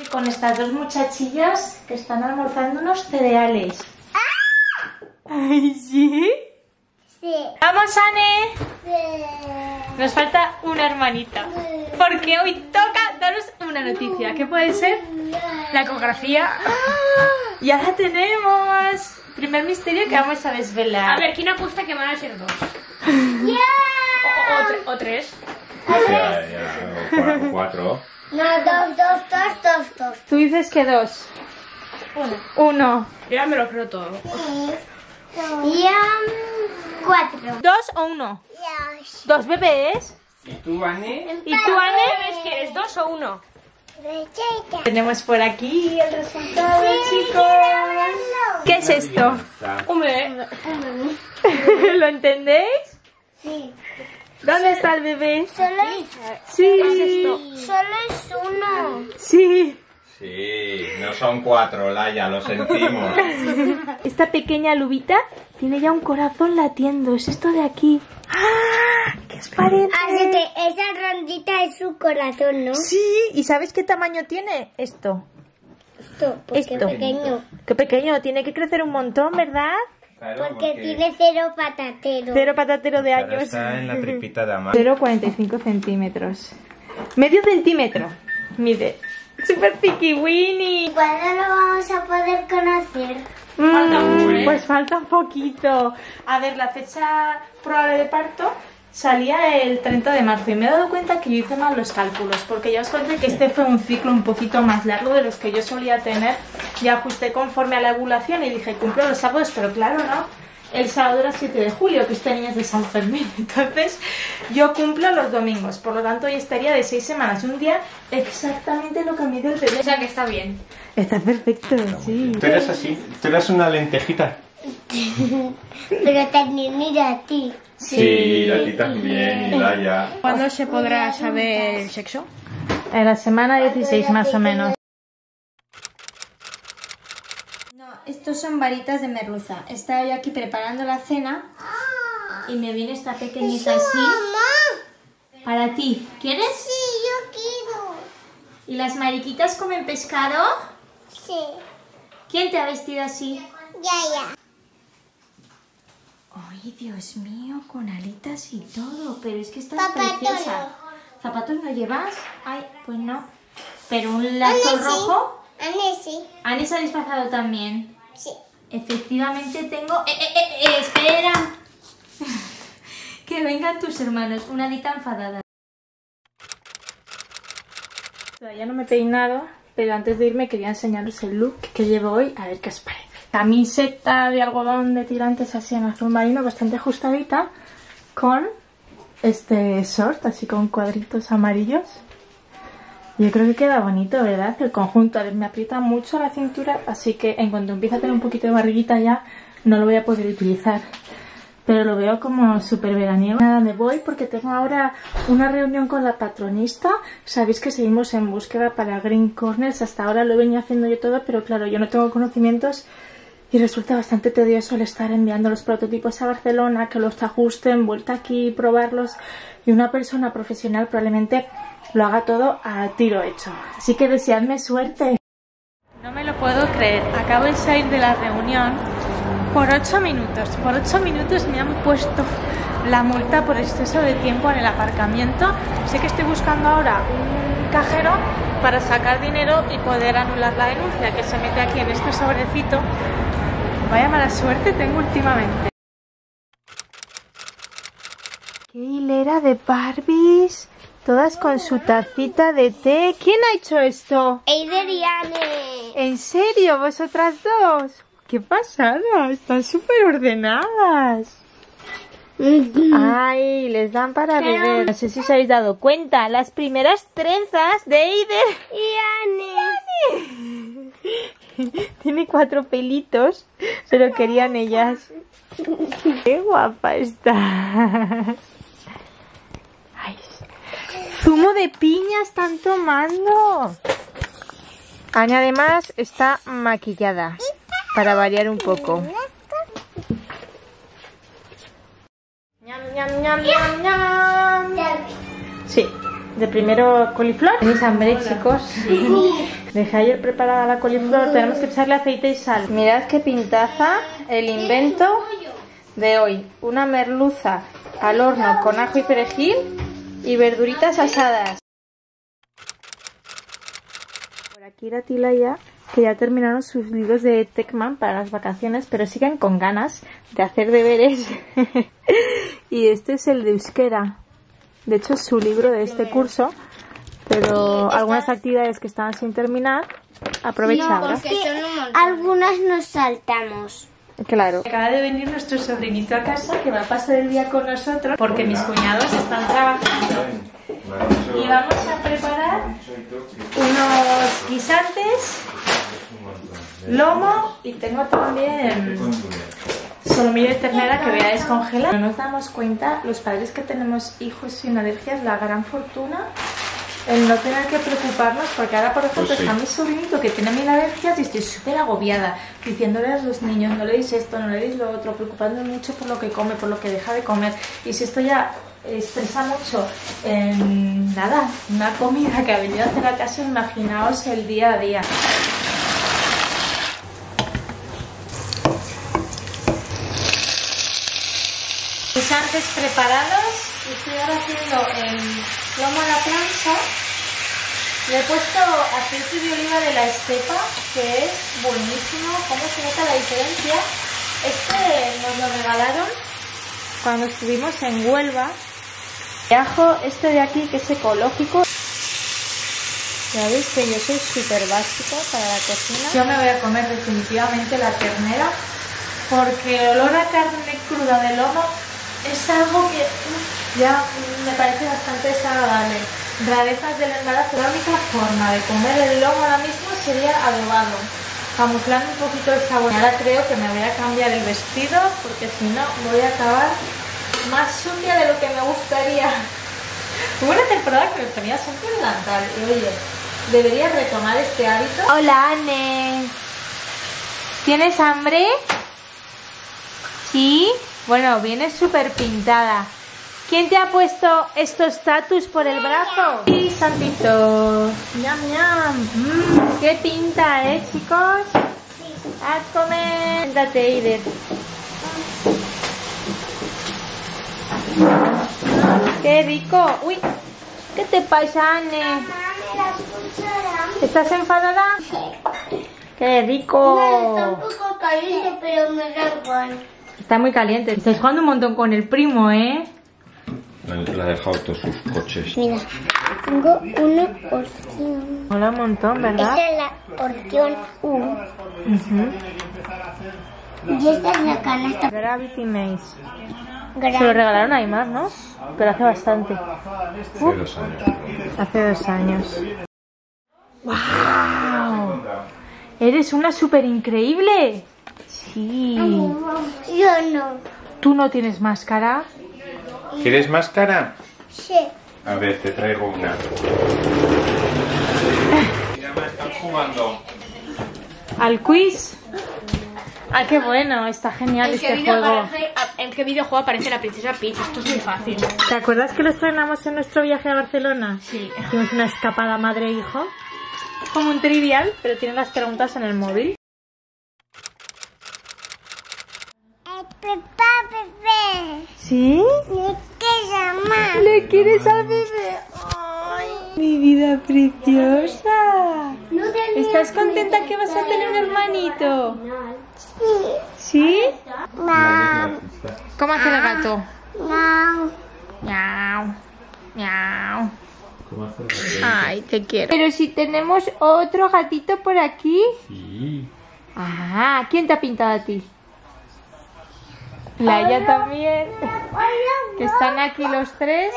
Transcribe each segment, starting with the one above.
con estas dos muchachillas que están almorzando unos cereales. ¡Ay, sí! Sí. ¡Vamos, Anne! Nos falta una hermanita. Porque hoy toca daros una noticia. ¿Qué puede ser? La ecografía. ¡Ya la tenemos! Primer misterio que vamos a desvelar. A ver, ¿quién apuesta que van a ser 2? O 3. Ya, 4. No, dos. Tú dices que 2. 1. Yo ya me lo creo todo. Ya, 4. 2 o 1. 2 bebés. ¿Y tú, Anne? ¿Y tú, Anne? ¿Quieres 2 o 1? Tenemos por aquí el resultado, chicos. ¿Qué es esto? Hombre, ¿Lo entendéis? Sí. ¿Dónde está el bebé? Solo es uno. Sí. Sí, no son 4, Laia, lo sentimos. Esta pequeña lubita tiene ya un corazón latiendo. Es esto de aquí. ¡Ah! ¿Qué os parece? Así que esa rondita es su corazón, ¿no? Sí. ¿Y sabes qué tamaño tiene esto? Porque Esto. pequeño. Qué pequeño. Tiene que crecer un montón, ¿verdad? Claro, Porque tiene 0 patatero. 0 patatero de Ahora años. está en la tripita de Amar. 0,45 centímetros. Medio centímetro. Mide. Super piqui Winnie. ¿Cuándo lo vamos a poder conocer? Pues falta un poquito. A ver, la fecha probable de parto salía el 30 de marzo y me he dado cuenta que yo hice mal los cálculos, porque ya os conté que este fue un ciclo un poquito más largo de los que yo solía tener. Ya ajusté conforme a la ovulación y dije, cumplo los sábados, pero claro, ¿no? El sábado era 7 de julio, que este niño es de San Fermín. Entonces, yo cumplo los domingos. Por lo tanto, hoy estaría de 6 semanas. Un día exactamente lo que mide el bebé. o sea que está bien. Está perfecto, sí. Tú eres así, tú eres una lentejita. Pero también mira a ti. Sí, a ti también, y Laia. ¿Cuándo se podrá saber el sexo? En la semana 16 más o menos. No, estos son varitas de merluza. Estaba yo aquí preparando la cena y me viene esta pequeñita así. ¡Mamá! Para ti. ¿Quieres? Sí, yo quiero. ¿Y las mariquitas comen pescado? Sí. ¿Quién te ha vestido así? Ya. Ay, Dios mío, con alitas y todo. Pero es que estás Zapatos preciosa. ¿Zapatos no llevas? Ay, pues no. ¿Pero un lazo rojo? Anne, sí. ¿Annie se ha disfrazado también? Sí. Efectivamente tengo... espera. Que vengan tus hermanos. Una Anita enfadada. Todavía no me he peinado, pero antes de irme quería enseñaros el look que llevo hoy. A ver qué os parece. Camiseta de algodón de tirantes así en azul marino, bastante ajustadita. Con este short, así con cuadritos amarillos. Yo creo que queda bonito, ¿verdad? El conjunto, a ver, me aprieta mucho la cintura, así que en cuanto empiece a tener un poquito de barriguita ya no lo voy a poder utilizar. Pero lo veo como súper veraniego. Nada, me voy porque tengo ahora una reunión con la patronista. Sabéis que seguimos en búsqueda para Green Corners. Hasta ahora lo venía haciendo yo todo, pero claro, yo no tengo conocimientos y resulta bastante tedioso el estar enviando los prototipos a Barcelona, que los ajusten, vuelta aquí, probarlos. Y una persona profesional probablemente lo haga todo a tiro hecho. Así que deseadme suerte. No me lo puedo creer. Acabo de salir de la reunión por 8 minutos. Por 8 minutos me han puesto la multa por exceso de tiempo en el aparcamiento. Sé que estoy buscando ahora un cajero para sacar dinero y poder anular la denuncia, que se mete aquí en este sobrecito. Vaya mala suerte tengo últimamente. ¡Qué hilera de Barbies! Todas con su tacita de té. ¿Quién ha hecho esto? Eider y Anne. ¿En serio? ¿Vosotras dos? ¡Qué pasada! Están súper ordenadas. Ay, les dan para beber. No sé si os habéis dado cuenta. Las primeras trenzas de Eider Y Anne. Tiene 4 pelitos, pero querían ellas. ¡Qué guapa está! Ay, zumo de piña están tomando. Anne además está maquillada para variar un poco. ¡Ñam, ñam, ñam, ñam, ñam! Sí, De primero coliflor. ¿Tenéis hambre, chicos? Dejé ayer preparada la coliflor. Tenemos que echarle aceite y sal. Mirad qué pintaza el invento de hoy. Una merluza al horno con ajo y perejil y verduritas asadas. Por aquí la Tilaya, que ya terminaron sus libros de Tecman para las vacaciones, pero siguen con ganas de hacer deberes. Y este es el de euskera. De hecho es su libro de este curso, pero algunas actividades que estaban sin terminar, aprovecha ahora. Algunas nos saltamos. Claro. Acaba de venir nuestro sobrinito a casa, que va a pasar el día con nosotros, porque mis cuñados están trabajando. Y vamos a preparar unos guisantes, lomo, y tengo también solomillo de ternera que voy a descongelar. No nos damos cuenta, los padres que tenemos hijos sin alergias, la gran fortuna el no tener que preocuparnos, porque ahora por ejemplo está mi sobrinito que tiene 1000 alergias y estoy súper agobiada diciéndole a los niños, no le deis esto, no le deis lo otro, preocupándome mucho por lo que come, por lo que deja de comer. Y si esto ya estresa mucho en nada, una comida que ha venido a hacer a casa, imaginaos el día a día. Guisantes preparados. Estoy ahora haciendo el lomo a la plancha. Le he puesto aceite de oliva de la estepa, que es buenísimo. ¿Cómo se nota la diferencia? Este nos lo regalaron cuando estuvimos en Huelva. Y ajo este de aquí, que es ecológico. Ya veis que yo soy súper básico para la cocina. Yo me voy a comer definitivamente la ternera, porque el olor a carne cruda de lomo es algo que ya me parece bastante desagradable. Rarezas del embarazo. La única forma de comer el lomo ahora mismo sería adobado, camuflando un poquito el sabor. Ahora creo que me voy a cambiar el vestido, porque si no voy a acabar más sucia de lo que me gustaría. Hubo una temporada que me ponía siempre delantal y oye, debería retomar este hábito. Hola, Anne. ¿Tienes hambre? ¿Sí? Bueno, vienes súper pintada. ¿Quién te ha puesto estos tatus por el brazo? Sí, Santito. Ñam, ñam. Qué pinta, chicos. A comer. Siéntate, Eider. Qué rico. Uy, ¿qué te pasa, Anne? ¿Estás enfadada? Qué rico. Está un poco caliente, pero me da igual. Está muy caliente. Estáis jugando un montón con el primo, ¿eh? Le ha dejado todos sus coches. Mira, tengo una porción. Mola un montón, ¿verdad? Esta es la porción 1. Y esta es la canasta. Gravity Maze. Se lo regalaron a Aymar, ¿no? Pero hace bastante. Hace 2 años. Hace 2 años. ¡Wow! ¡Eres una súper increíble! Sí. Yo no. ¿Tú no tienes máscara? ¿Quieres máscara? Sí. A ver, te traigo una. Mira, me están jugando. ¿Al quiz? ¡Ah, qué bueno! Está genial este juego. ¿En qué videojuego aparece la princesa Peach? Esto es muy fácil. ¿Te acuerdas que lo estrenamos en nuestro viaje a Barcelona? Sí. Hicimos una escapada madre-hijo. Como un trivial, pero tiene las preguntas en el móvil. Papá, bebé. ¿Sí? ¿Le quieres llamar? ¿Le quieres al bebé? ¡Ay, mi vida preciosa! ¿Estás contenta que vas a tener un hermanito? ¿Sí? Miau. ¿Cómo hace el gato? Miau. Miau, miau. Ay, te quiero. Pero si tenemos otro gatito por aquí. Sí. Ah, ¿quién te ha pintado a ti? Laia también. Que están aquí los tres.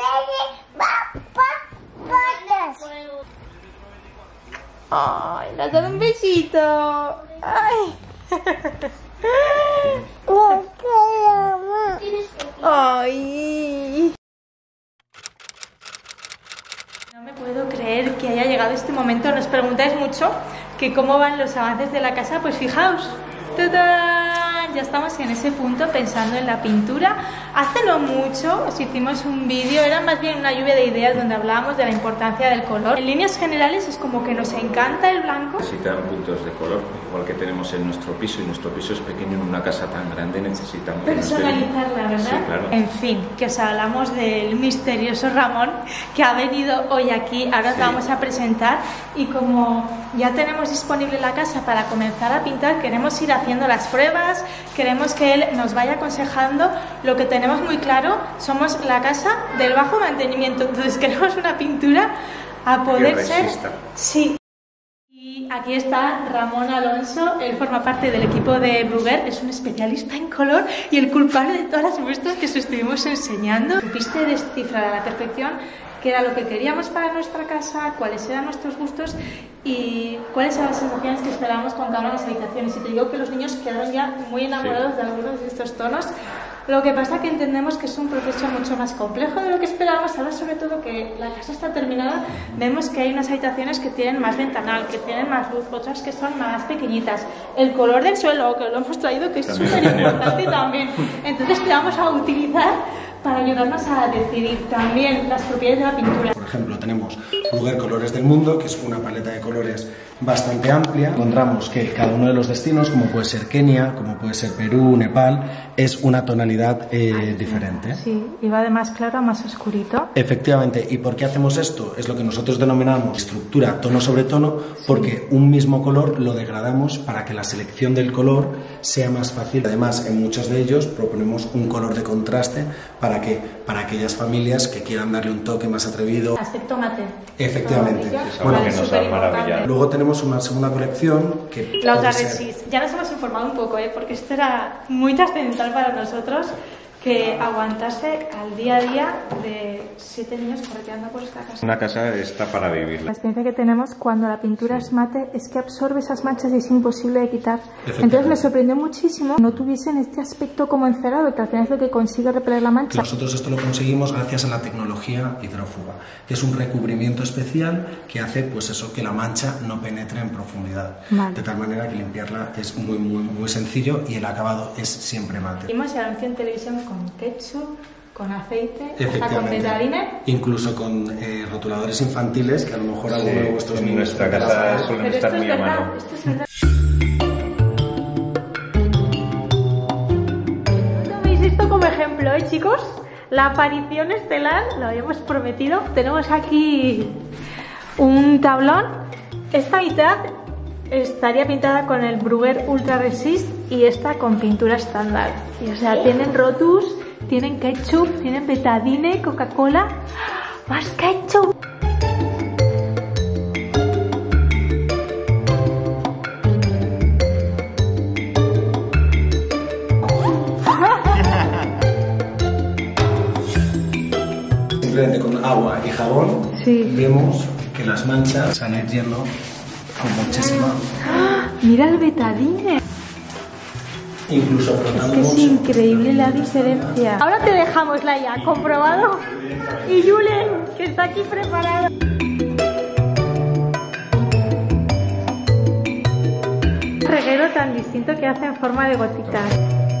Ay, le has dado un besito. Ay. Ay. No me puedo creer que haya llegado este momento. Nos preguntáis mucho que cómo van los avances de la casa. Pues fijaos. ¡Tadán! ya estamos en ese punto pensando en la pintura. Hace no mucho os hicimos un vídeo, era más bien una lluvia de ideas donde hablábamos de la importancia del color. En líneas generales es como que nos encanta el blanco. Necesitan puntos de color, igual que tenemos en nuestro piso, y nuestro piso es pequeño, en una casa tan grande necesitamos personalizarla, ¿verdad? Sí, claro. En fin, que os hablamos del misterioso Ramón que ha venido hoy aquí, ahora os vamos a presentar, y como ya tenemos disponible la casa para comenzar a pintar, queremos ir haciendo las pruebas, queremos que él nos vaya aconsejando. Lo que tenemos muy claro, somos la casa del bajo mantenimiento, entonces queremos una pintura a poder ser... Sí. Y aquí está Ramón Alonso, él forma parte del equipo de Bruguer, es un especialista en color y el culpable de todas las muestras que os estuvimos enseñando. Supiste descifrar a la perfección qué era lo que queríamos para nuestra casa, cuáles eran nuestros gustos y cuáles eran las sensaciones que esperábamos con cada una de las habitaciones. Y te digo que los niños quedaron ya muy enamorados de algunos de estos tonos. Lo que pasa es que entendemos que es un proceso mucho más complejo de lo que esperábamos. Ahora, sobre todo que la casa está terminada, vemos que hay unas habitaciones que tienen más ventanal, que tienen más luz, otras que son más pequeñitas. El color del suelo, que lo hemos traído, que es súper importante también. Entonces, te vamos a utilizar para ayudarnos a decidir también las propiedades de la pintura. Por ejemplo, tenemos Bruguer Colores del Mundo, que es una paleta de colores bastante amplia. Encontramos que cada uno de los destinos, como puede ser Kenia, como puede ser Perú, Nepal, es una tonalidad diferente. Sí, y va de más claro a más oscurito. Efectivamente. ¿Y por qué hacemos esto? Es lo que nosotros denominamos estructura tono sobre tono, porque un mismo color lo degradamos para que la selección del color sea más fácil. Además, en muchos de ellos proponemos un color de contraste para aquellas familias que quieran darle un toque más atrevido. Aspecto mate. Efectivamente. Bueno, que nos ha maravillado. Luego tenemos una segunda colección que la otra Resist. Ya nos hemos informado un poco, porque esto era muy trascendental para nosotros, que aguantase al día a día de 7 niños correteando por esta casa. Una casa está para vivirla. La experiencia que tenemos cuando la pintura es mate es que absorbe esas manchas y es imposible de quitar. Entonces me sorprendió muchísimo que no tuviesen este aspecto como encerado, que al final es lo que consigue repeler la mancha. Nosotros esto lo conseguimos gracias a la tecnología hidrófuga, que es un recubrimiento especial que hace pues eso, que la mancha no penetre en profundidad. Vale. De tal manera que limpiarla es muy sencillo y el acabado es siempre mate. Vimos el anuncio en televisión con ketchup, con aceite, hasta con Efectivamente. betadine. Incluso con rotuladores infantiles, que a lo mejor alguno de vuestros en niños... nuestra casa suelen Pero estar esto muy es a verdad, mano. esto es verdad. No toméis esto como ejemplo, chicos. La aparición estelar, lo habíamos prometido. Tenemos aquí un tablón. Esta mitad estaría pintada con el Bruguer Ultra Resist y esta con pintura estándar. Y, o sea, tienen Rotus, tienen ketchup, tienen betadine, Coca-Cola. ¡Más ketchup! Simplemente con agua y jabón vemos que las manchas se han ido yendo con muchísima... ¡Ah! ¡Mira el betadine! Incluso frotando Es mucho. increíble la diferencia. Ahora te dejamos, Laia, comprobado. Y Julen, que está aquí preparado. Un reguero tan distinto que hace en forma de gotitas.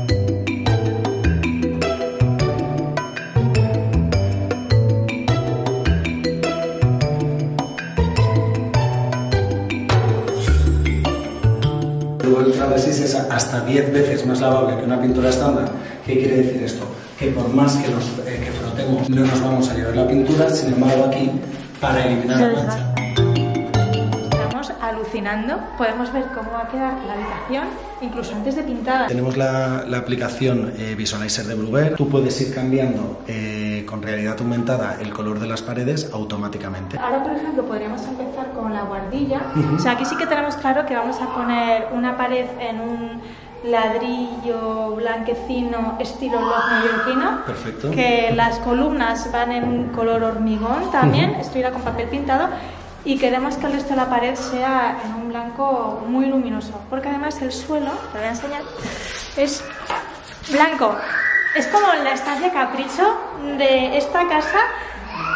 El Ultra Resist es hasta 10 veces más lavable que una pintura estándar. ¿Qué quiere decir esto? Que por más que frotemos no nos vamos a llevar la pintura, sin embargo aquí, para eliminar la mancha. Estamos alucinando, podemos ver cómo va a quedar la habitación, incluso antes de pintada. Tenemos la aplicación Visualizer de Bruguer. Tú puedes ir cambiando con realidad aumentada el color de las paredes automáticamente. Ahora, por ejemplo, podríamos empezar con la guardilla. O sea, aquí sí que tenemos claro que vamos a poner una pared en un ladrillo blanquecino estilo log neoyorquino. Perfecto. Que las columnas van en un color hormigón también. Esto irá con papel pintado. Y queremos que el resto de la pared sea en un blanco muy luminoso. Porque además el suelo, te voy a enseñar, es blanco. Es como la estancia capricho de esta casa.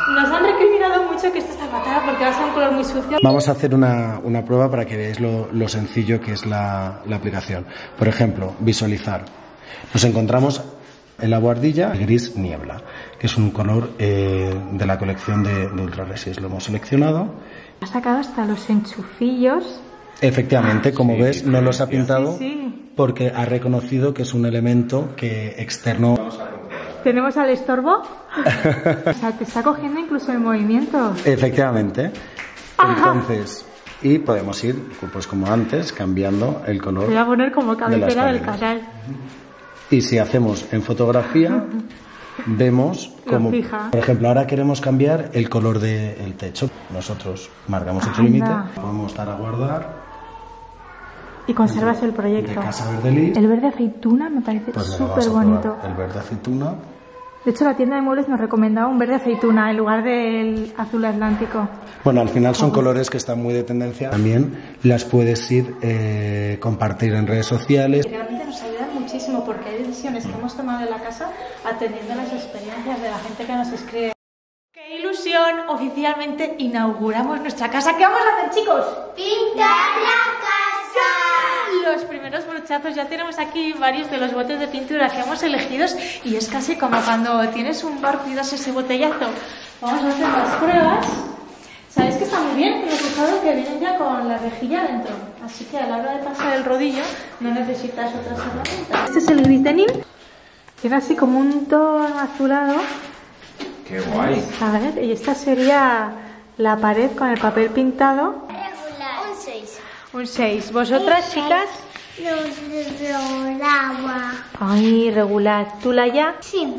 Nos han recriminado mucho que esto está fatal porque va a ser un color muy sucio. Vamos a hacer una prueba para que veáis lo sencillo que es la aplicación. Por ejemplo, visualizar. Nos encontramos en la buhardilla gris niebla, que es un color de la colección de Ultra Resist. Lo hemos seleccionado. Ha sacado hasta los enchufillos. Efectivamente, como ves, no los ha pintado Sí. porque ha reconocido que es un elemento externo. Tenemos al estorbo. O sea, te está cogiendo incluso el movimiento. Efectivamente. Entonces, y podemos ir, pues como antes, cambiando el color. Voy a poner como cabecera del paredes. canal. Y si hacemos en fotografía, vemos como, fija. por ejemplo, ahora queremos cambiar el color del techo. Nosotros marcamos otro límite, podemos dar a guardar. Y conservas el De proyecto. Casa Verde Lis. El verde aceituna me parece Pues venga, vamos súper a probar bonito. el verde aceituna. De hecho, la tienda de muebles nos recomendaba un verde aceituna en lugar del azul atlántico. Bueno, al final son colores que están muy de tendencia. También las puedes ir compartir en redes sociales. Realmente nos ayudan muchísimo porque hay decisiones que hemos tomado en la casa atendiendo a las experiencias de la gente que nos escribe. ¡Qué ilusión! Oficialmente inauguramos nuestra casa. ¿Qué vamos a hacer, chicos? ¡Pintar la casa! Los primeros brochazos, ya tenemos aquí varios de los botes de pintura que hemos elegido y es casi como cuando tienes un barco y das ese botellazo. Vamos a hacer las pruebas. ¿Sabéis que está muy bien? Los usados que vienen ya con la rejilla dentro, así que a la hora de pasar el rodillo no necesitas otras herramientas. Este es el gris denim, tiene así como un tono azulado. ¡Qué guay! A ver, y esta sería la pared con el papel pintado. Regular. Un 6. Un 6. ¿Vosotras, chicas? Los agua. Ay, regular. ¿Tú, Laia? Sí.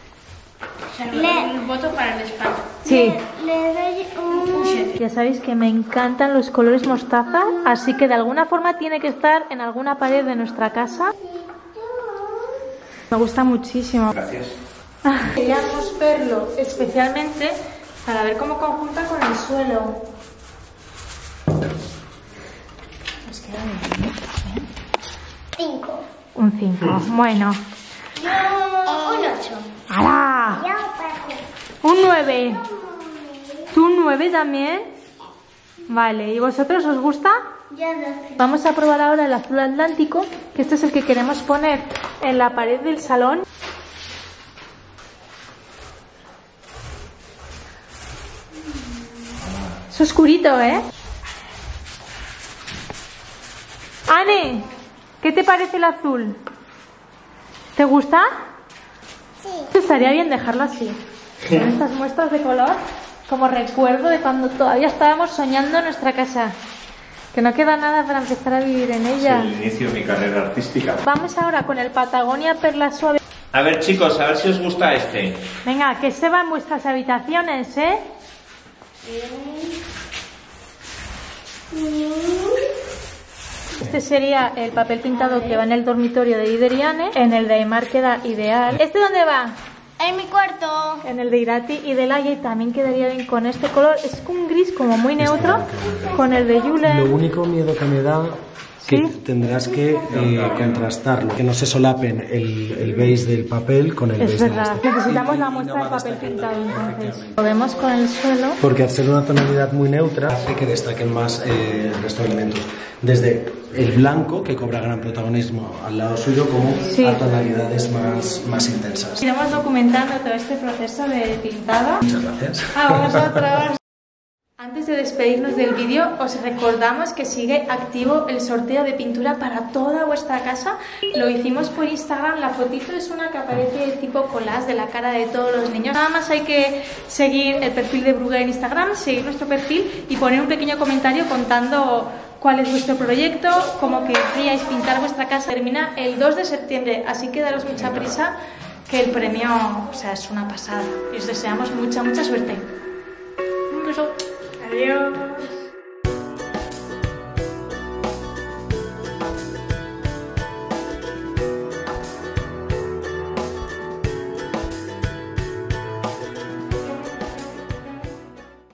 Un voto para el espacio. Sí. Le doy un... Ya sabéis que me encantan los colores mostaza, así que de alguna forma tiene que estar en alguna pared de nuestra casa. Me gusta muchísimo. Gracias. Queríamos verlo especialmente para ver cómo conjunta con el suelo. Nos queda bien, ¿eh? 5. Un 5. Bueno. Un 8. ¡Hala! Ya paso. Un 9. ¿Tú un 9 también? Vale, ¿y vosotros os gusta? Ya 12. Vamos a probar ahora el azul atlántico, que este es el que queremos poner en la pared del salón. Es oscurito, ¿eh? Ane, ¿qué te parece el azul? ¿Te gusta? Sí. Estaría bien dejarlo así, con estas muestras de color, como recuerdo de cuando todavía estábamos soñando en nuestra casa. Que no queda nada para empezar a vivir en ella. Es el inicio de mi carrera artística. Vamos ahora con el Patagonia Perla Suave. A ver, chicos, a ver si os gusta este. Venga, que se va en vuestras habitaciones, ¿eh? Este sería el papel pintado que va en el dormitorio de Ideriane. En el de Aymar queda ideal. ¿Este dónde va? En mi cuarto. En el de Irati y de Laia, y también quedaría bien con este color. Es un gris como muy neutro. Con el de Lo Yule. único miedo que me da que ¿Sí? tendrás que contrastarlo, que no se solapen el beige del papel con el Es beige de verdad, este. necesitamos la Y muestra no de va a papel destacar pintado tanto, entonces. efectivamente. Lo vemos con el suelo. Porque al ser una tonalidad muy neutra hace que destaquen más el resto de elementos. Desde el blanco, que cobra gran protagonismo al lado suyo, como Sí. a tonalidades más intensas. Iremos documentando todo este proceso de pintado. Muchas gracias. A vosotros. Antes de despedirnos del vídeo, os recordamos que sigue activo el sorteo de pintura para toda vuestra casa. Lo hicimos por Instagram, la fotito es una que aparece tipo collage de la cara de todos los niños. Nada más hay que seguir el perfil de Bruguera en Instagram, seguir nuestro perfil y poner un pequeño comentario contando cuál es vuestro proyecto, cómo queríais pintar vuestra casa. Termina el 2 de septiembre, así que daros mucha prisa, que el premio, o sea, es una pasada. Y os deseamos mucha suerte. Un beso. Adiós.